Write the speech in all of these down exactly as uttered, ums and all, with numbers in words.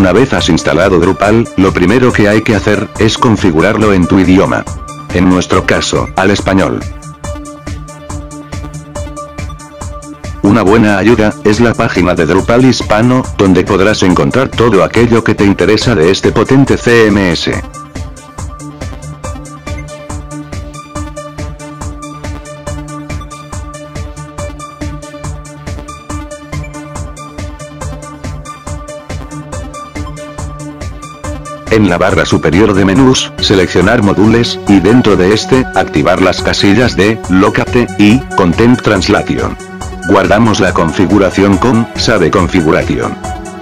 Una vez has instalado Drupal, lo primero que hay que hacer, es configurarlo en tu idioma. En nuestro caso, al español. Una buena ayuda, es la página de Drupal hispano, donde podrás encontrar todo aquello que te interesa de este potente C M S. En la barra superior de menús, seleccionar módulos, y dentro de este, activar las casillas de Locate y Content Translation. Guardamos la configuración con Save Configuration.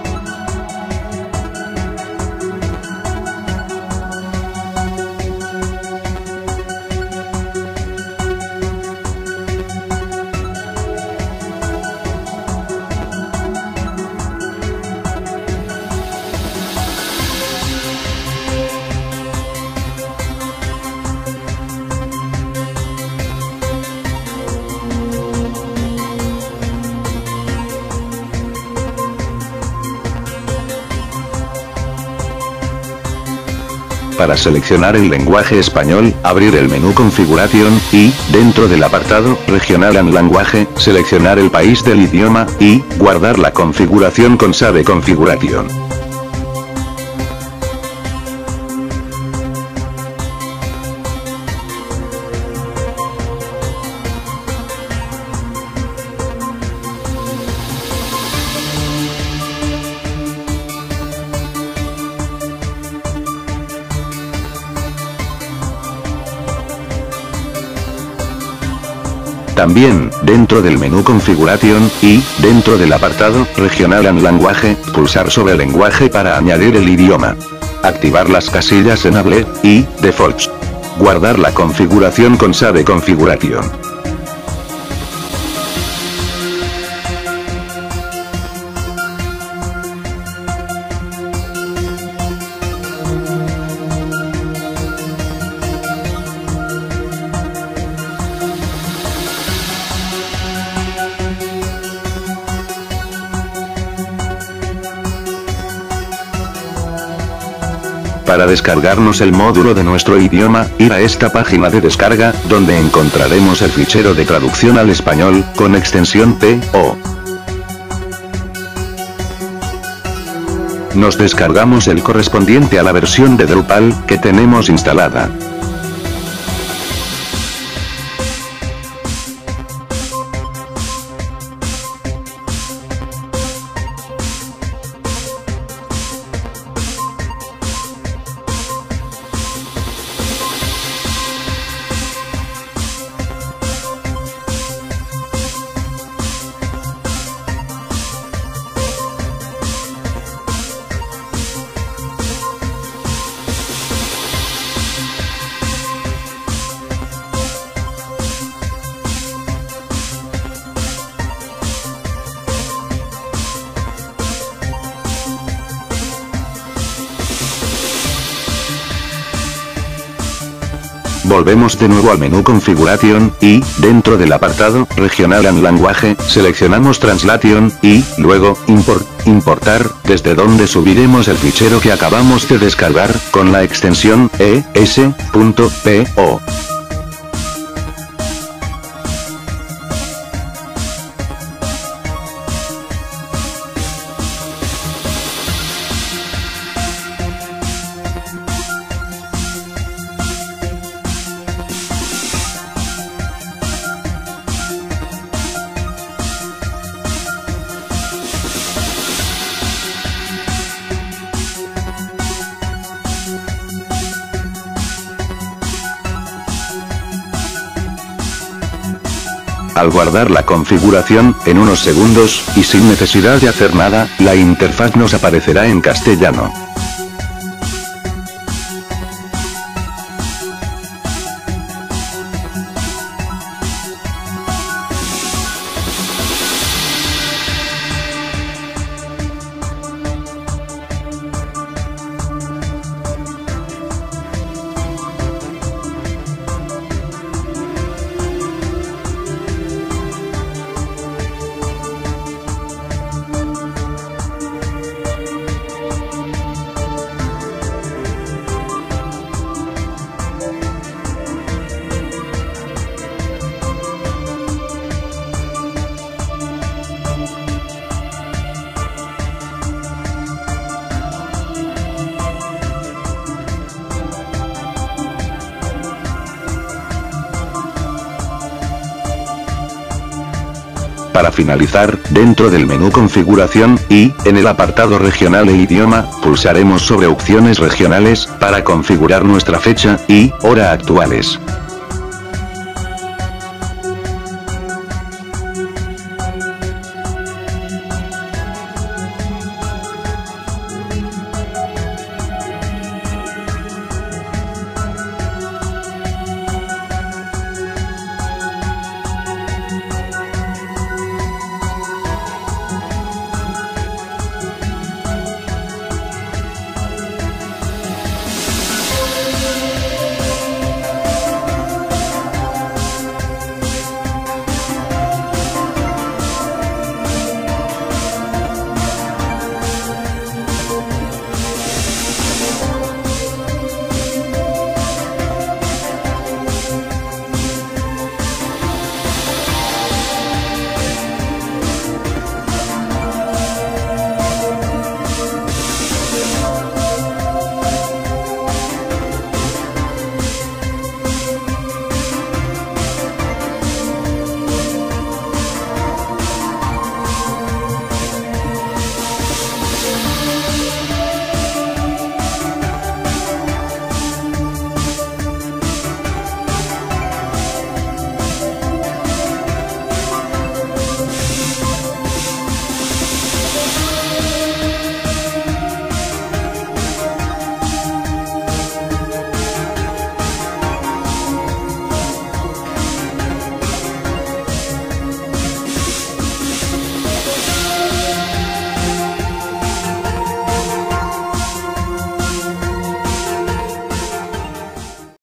Para seleccionar el lenguaje español, abrir el menú Configuración, y, dentro del apartado Regional and Language, seleccionar el país del idioma, y, guardar la configuración con Save Configuration. También, dentro del menú Configuración, y, dentro del apartado Regional and Language, pulsar sobre lenguaje para añadir el idioma. Activar las casillas Enable, y, Defaults. Guardar la configuración con Save Configuration. Para descargarnos el módulo de nuestro idioma, ir a esta página de descarga, donde encontraremos el fichero de traducción al español, con extensión P O. Nos descargamos el correspondiente a la versión de Drupal, que tenemos instalada. Volvemos de nuevo al menú Configuración, y, dentro del apartado Regional and Language, seleccionamos Translation, y, luego, Import, Importar, desde donde subiremos el fichero que acabamos de descargar, con la extensión E S punto P O. Al guardar la configuración, en unos segundos, y sin necesidad de hacer nada, la interfaz nos aparecerá en castellano. Para finalizar, dentro del menú configuración, y, en el apartado regional e idioma, pulsaremos sobre opciones regionales, para configurar nuestra fecha, y, hora actuales.